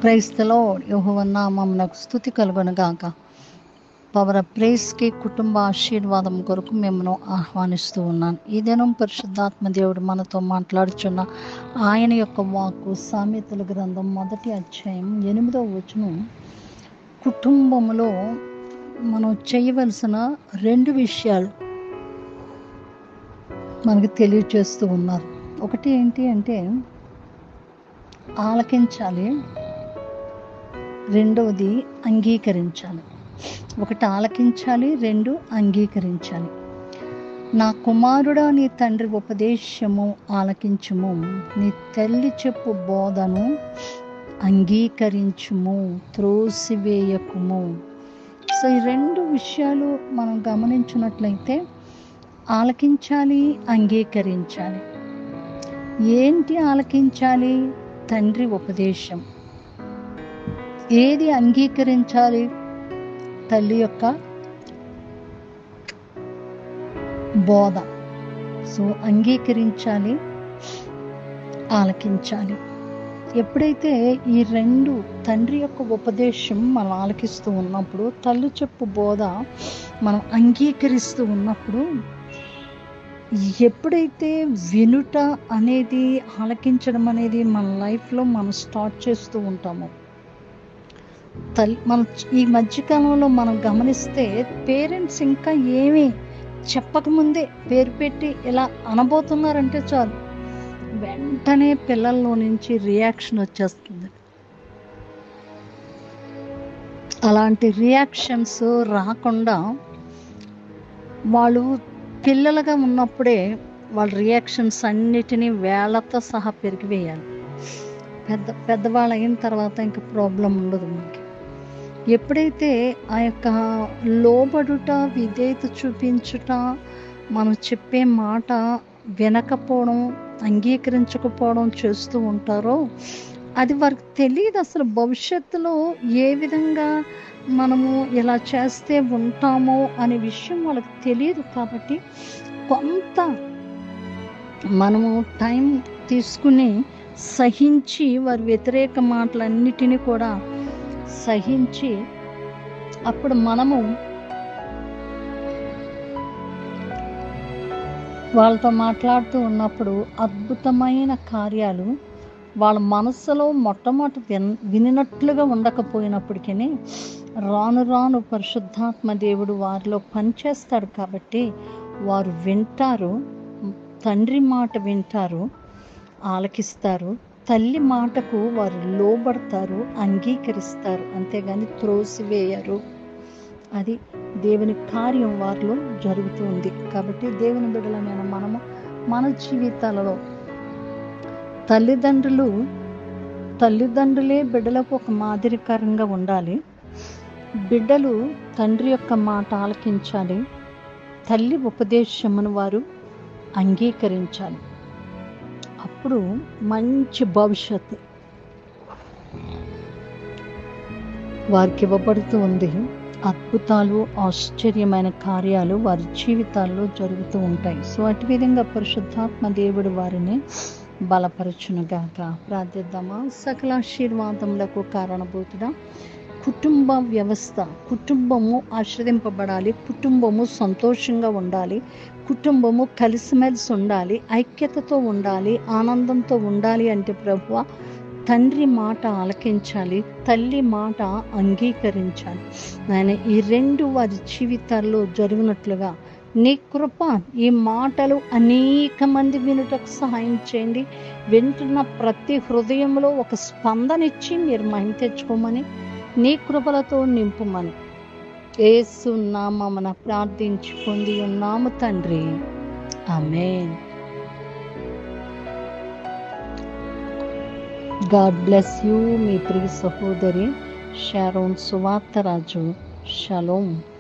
Praise the lord. యెహోవా నామమునకు స్తుతి కలుగును గాక. పవర్ ఆఫ్ ప్రైజ్కి కుటుంబ ఆశీర్వాదం కొరకు మిమ్మల్ని ఆహ్వానిస్తూ ఉన్నాను. ఈ దినం పరిశుద్ధాత్మ దేవుడు మనతో మాట్లాడుచున్న ఆయన యొక్క వాక్కు సామెతల గ్రంథం 1వ అధ్యాయం 8వ వచనం. కుటుంబంలో మనం చేయవలసిన 2 విషయాలు మనకు తెలియచేస్తూ ఉన్నారు. ఒకటి ఏంటి అంటే ఆలకించాలి, రెండవది అంగీకరించాలి. ఒకటి ఆలకించాలి, 2 అంగీకరించాలి. నా కుమారుడా, నీ తండ్రి ఉపదేశము ఆలకించుము, నీ తల్లి చెప్పు బోధను అంగీకరించుము, త్రోసివేయకుము. సో ఈ 2 విషయాలు మనం గమనించినట్లయితే ఆలకించాలి, అంగీకరించాలి. ఏంటి ఆలకించాలి? తండ్రి ఉపదేశం. ఏది అంగీకరించాలి? తల్లి యొక్క బోధ. సో అంగీకరించాలి, ఆలకించాలి. ఎప్పుడైతే ఈ 2 తండ్రి యొక్క ఉపదేశం మనం ఆలకిస్తూ ఉన్నప్పుడు, తల్లి చెప్పు బోధ మనం అంగీకరిస్తూ ఉన్నప్పుడు, ఎప్పుడైతే వినుట అనేది, ఆలకించడం అనేది మన లైఫ్లో మనం స్టార్ట్ చేస్తూ ఉంటామో, మనం ఈ మధ్యకాలంలో మనం గమనిస్తే పేరెంట్స్ ఇంకా ఏమీ చెప్పకముందే పేరు పెట్టి ఇలా అనబోతున్నారంటే చాలు, వెంటనే పిల్లల్లో నుంచి రియాక్షన్ వచ్చేస్తుంది. అలాంటి రియాక్షన్స్ రాకుండా వాళ్ళు పిల్లలుగా ఉన్నప్పుడే వాళ్ళ రియాక్షన్స్ అన్నిటినీ వేళ్లతో సహా పెరిగివేయాలి. పెద్దవాళ్ళు అయిన తర్వాత ఇంకా ప్రాబ్లం ఉండదు మనకి. ఎప్పుడైతే ఆ యొక్క లోబడుట, విధేయత చూపించుట, మనం చెప్పే మాట వినకపోవడం, అంగీకరించకపోవడం చేస్తూ ఉంటారో, అది వారికి తెలియదు అసలు భవిష్యత్తులో ఏ విధంగా మనము ఇలా చేస్తే ఉంటామో అనే విషయం వాళ్ళకి తెలియదు. కాబట్టి కొంత మనము టైం తీసుకుని సహించి, వారి వ్యతిరేక మాటలన్నిటినీ కూడా సహించి, అప్పుడు మనము వాళ్ళతో మాట్లాడుతూ ఉన్నప్పుడు అద్భుతమైన కార్యాలు వాళ్ళ మనసులో మొట్టమొదటి వినినట్లుగా ఉండకపోయినప్పటికీ, రాను రాను పరిశుద్ధాత్మ దేవుడు వారిలో పనిచేస్తాడు. కాబట్టి వారు వింటారు, తండ్రి మాట వింటారు, ఆలకిస్తారు, తల్లి మాటకు వారు లోబడతారు, అంగీకరిస్తారు. అంతేగాని త్రోసివేయరు. అది దేవుని కార్యం వారిలో జరుగుతుంది. కాబట్టి దేవుని బిడ్డలమైన మనము మన జీవితాలలో తల్లిదండ్రులే బిడ్డలకు ఒక మాదిరికరంగా ఉండాలి. బిడ్డలు తండ్రి యొక్క మాట ఆలకించాలి, తల్లి ఉపదేశమును వారు అంగీకరించాలి. అప్పుడు మంచి భవిష్యత్తు వారికి ఇవ్వబడుతూ ఉంది. అద్భుతాలు, ఆశ్చర్యమైన కార్యాలు వారి జీవితాల్లో జరుగుతూ ఉంటాయి. సో అటు విధంగా పరిశుద్ధాత్మ దేవుడు వారిని బలపరచునుగాక. ప్రార్థిద్దామా. సకల ఆశీర్వాదములకు కారణభూతుడా, కుటుంబ వ్యవస్థ, కుటుంబము ఆశ్రదింపబడాలి, కుటుంబము సంతోషంగా ఉండాలి, కుటుంబము కలిసిమెలిసి ఉండాలి, ఐక్యతతో ఉండాలి, ఆనందంతో ఉండాలి అంటే ప్రభువా, తండ్రి మాట ఆలకించాలి, తల్లి మాట అంగీకరించాలి. నాయన ఈ 2 వారి జీవితాల్లో జరిగినట్లుగా నీ కృప, ఈ మాటలు అనేక మంది వినుటకు సహాయం చేయండి. వింటున్న ప్రతి హృదయంలో ఒక స్పందన ఇచ్చి మీరు మహిమ తెచ్చుకోమని, నీ కృపలతో నింపుమని యేసు నామమున ప్రార్థించి పొంది ఉన్నాము తండ్రి. ఆమేన్. God bless you. మీ ప్రియ సహోదరి షారోన్ సువార్తరాజు. షలోమ్.